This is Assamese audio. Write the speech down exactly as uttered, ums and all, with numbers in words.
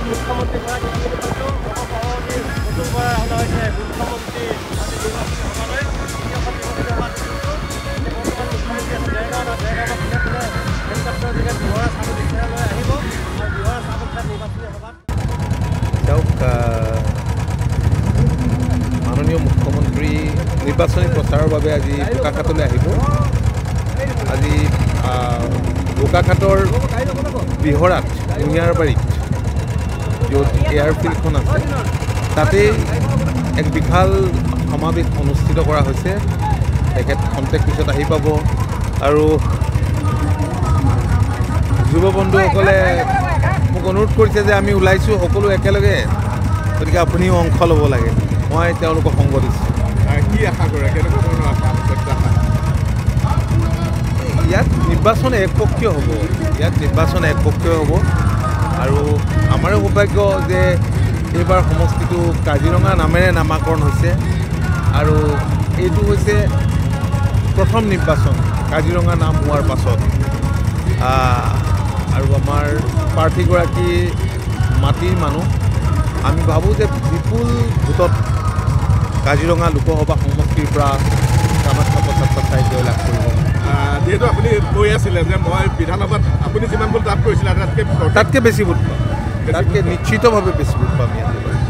মুখ্যমন্ত্ৰী মুখ্যমন্ত্ৰী মাননীয় মুখ্যমন্ত্ৰী নিৰ্বাচনী প্ৰচাৰৰ বাবে আজি বোকাখাটলৈ আহিব। আজি বোকাখাটৰ বিহৰাত কুঁহিয়াৰবাৰীত য'ত এয়াৰফিল্ডখন আছে তাতেই এক বিশাল সমাৱেশ অনুষ্ঠিত কৰা হৈছে। তেখেত খন্তেক পিছত আহি পাব আৰু যুৱ বন্ধুসকলে মোক অনুৰোধ কৰিছে যে আমি ওলাইছোঁ সকলো একেলগে, গতিকে আপুনিও অংশ ল'ব লাগে। মই তেওঁলোকক সংগ দিছোঁ। কি আশা কৰে, কেনেকুৱা ধৰণৰ আশা প্ৰত্যাশা? ইয়াত নিৰ্বাচন একপক্ষীয় হ'ব, ইয়াত নিৰ্বাচন একপক্ষীয় হ'ব আৰু আমাৰো সৌভাগ্য যে এইবাৰ সমষ্টিটো কাজিৰঙা নামেৰে নামাকৰণ হৈছে আৰু এইটো হৈছে প্ৰথম নিৰ্বাচন কাজিৰঙা নাম হোৱাৰ পাছত। আৰু আমাৰ প্ৰাৰ্থীগৰাকী মাটিৰ মানুহ, আমি ভাবোঁ যে বিপুল ভোটত কাজিৰঙা লোকসভা সমষ্টিৰ পৰা কামাখ্যা প্ৰসাদ চাই জয়লাভ কৰিব। যিহেতু আপুনি কৈ আছিলে যে মই বিধানসভাত আপুনি যিমান ভোট লাভ কৰিছিলে তাতকৈ তাতকৈ বেছি ভোট পাম, তাতকৈ নিশ্চিতভাৱে বেছি ভোট পাম ইয়াত।